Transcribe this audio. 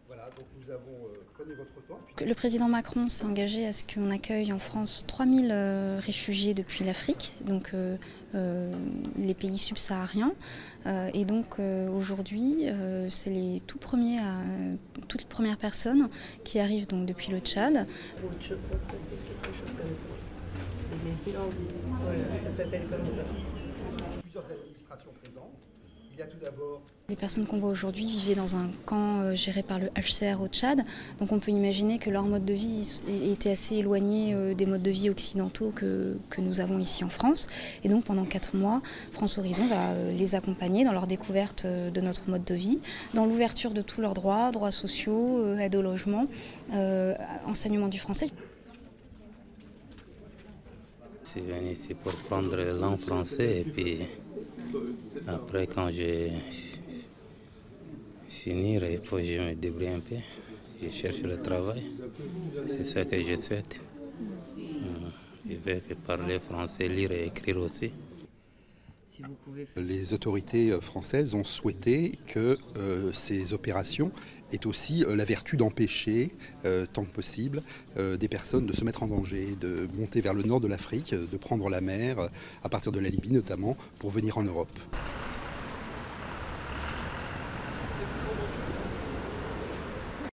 Voilà, donc nous avons, prenez votre temps. Le président Macron s'est engagé à ce qu'on accueille en France 3000 réfugiés depuis l'Afrique, donc les pays subsahariens. Et donc aujourd'hui, c'est les toutes premières personnes qui arrivent donc depuis le Tchad. Je pense que ça fait quelque chose comme ça. Et les bilans, voilà, ça s'appelle comme ça. Plusieurs administrations présentes. Il y a tout d'abord Les personnes qu'on voit aujourd'hui vivaient dans un camp géré par le HCR au Tchad. Donc on peut imaginer que leur mode de vie était assez éloigné des modes de vie occidentaux que nous avons ici en France. Et donc pendant 4 mois, France Horizon va les accompagner dans leur découverte de notre mode de vie, dans l'ouverture de tous leurs droits sociaux, aide au logement, enseignement du français. Je suis venu ici pour prendre la langue française et puis après quand je finis, il faut que je me débrouille un peu. Je cherche le travail, c'est ça que je souhaite. Je vais parler français, lire et écrire aussi. les autorités françaises ont souhaité que ces opérations aient aussi la vertu d'empêcher, tant que possible, des personnes de se mettre en danger, de monter vers le nord de l'Afrique, de prendre la mer, à partir de la Libye notamment, pour venir en Europe.